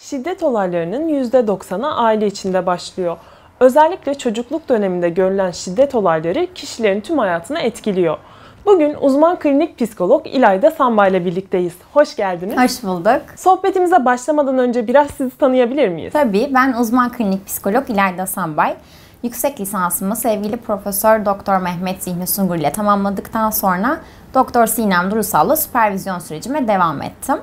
Şiddet olaylarının %90'ı aile içinde başlıyor. Özellikle çocukluk döneminde görülen şiddet olayları kişilerin tüm hayatını etkiliyor. Bugün uzman klinik psikolog İlayda Sambay ile birlikteyiz. Hoş geldiniz. Hoş bulduk. Sohbetimize başlamadan önce biraz sizi tanıyabilir miyiz? Tabii, ben uzman klinik psikolog İlayda Sambay. Yüksek lisansımı sevgili Profesör Doktor Mehmet Zihni Sungur ile tamamladıktan sonra Doktor Sinem Durusal'la süpervizyon sürecime devam ettim.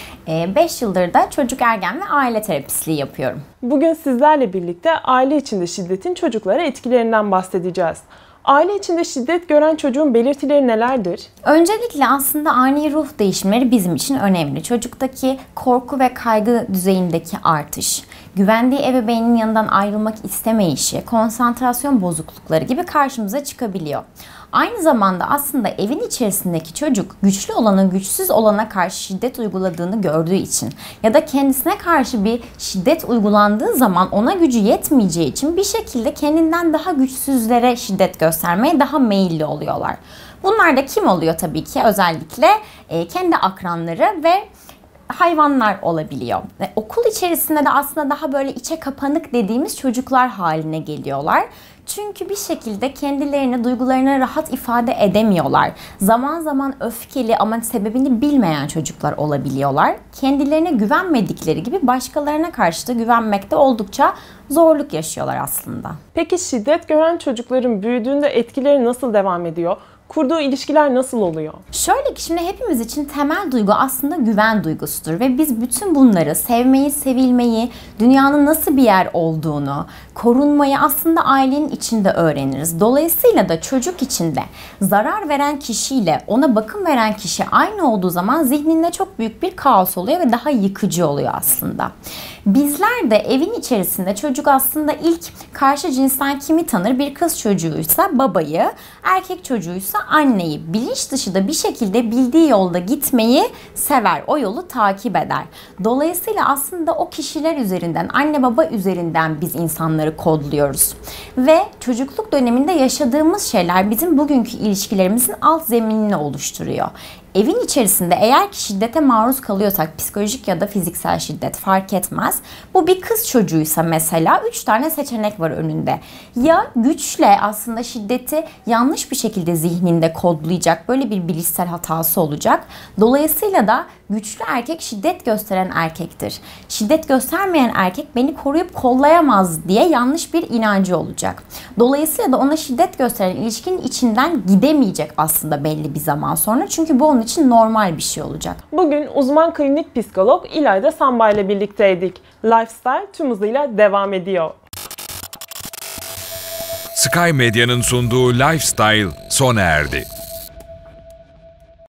5 yıldır da çocuk, ergen ve aile terapistliği yapıyorum. Bugün sizlerle birlikte aile içinde şiddetin çocuklara etkilerinden bahsedeceğiz. Aile içinde şiddet gören çocuğun belirtileri nelerdir? Öncelikle aslında ani ruh değişimleri bizim için önemli. Çocuktaki korku ve kaygı düzeyindeki artış, güvendiği ebeveynin yanından ayrılmak istemeyişi, konsantrasyon bozuklukları gibi karşımıza çıkabiliyor. Aynı zamanda aslında evin içerisindeki çocuk güçlü olanın güçsüz olana karşı şiddet uyguladığını gördüğü için ya da kendisine karşı bir şiddet uygulandığı zaman ona gücü yetmeyeceği için bir şekilde kendinden daha güçsüzlere şiddet göstermeye daha meyilli oluyorlar. Bunlar da kim oluyor tabii ki? Özellikle kendi akranları ve hayvanlar olabiliyor. Okul içerisinde de aslında daha böyle içe kapanık dediğimiz çocuklar haline geliyorlar. Çünkü bir şekilde kendilerini, duygularını rahat ifade edemiyorlar. Zaman zaman öfkeli ama sebebini bilmeyen çocuklar olabiliyorlar. Kendilerine güvenmedikleri gibi başkalarına karşı da güvenmekte oldukça zorluk yaşıyorlar aslında. Peki şiddet gören çocukların büyüdüğünde etkileri nasıl devam ediyor? Kurduğu ilişkiler nasıl oluyor? Şöyle ki şimdi hepimiz için temel duygu aslında güven duygusudur ve biz bütün bunları sevmeyi, sevilmeyi, dünyanın nasıl bir yer olduğunu, korunmayı aslında ailenin içinde öğreniriz. Dolayısıyla da çocuk içinde zarar veren kişiyle ona bakım veren kişi aynı olduğu zaman zihninde çok büyük bir kaos oluyor ve daha yıkıcı oluyor aslında. Bizler de evin içerisinde çocuk aslında ilk karşı cinsten kimi tanır? Bir kız çocuğuysa babayı, erkek çocuğuysa anneyi. Bilinç dışı da bir şekilde bildiği yolda gitmeyi sever. O yolu takip eder. Dolayısıyla aslında o kişiler üzerinden, anne baba üzerinden biz insanları kodluyoruz. Ve çocukluk döneminde yaşadığımız şeyler bizim bugünkü ilişkilerimizin alt zeminini oluşturuyor. Evin içerisinde eğer ki şiddete maruz kalıyorsak, psikolojik ya da fiziksel şiddet fark etmez. Bu bir kız çocuğuysa mesela 3 tane seçenek var önünde. Ya güçle aslında şiddeti yanlış bir şekilde zihninde kodlayacak, böyle bir bilişsel hatası olacak. Dolayısıyla da güçlü erkek şiddet gösteren erkektir. Şiddet göstermeyen erkek beni koruyup kollayamaz diye yanlış bir inancı olacak. Dolayısıyla da ona şiddet gösteren ilişkinin içinden gidemeyecek aslında belli bir zaman sonra. Çünkü bu onun için normal bir şey olacak. Bugün uzman klinik psikolog İlayda Sambay ile birlikteydik. Lifestyle tüm hızıyla devam ediyor. Sky Medya'nın sunduğu Lifestyle sona erdi.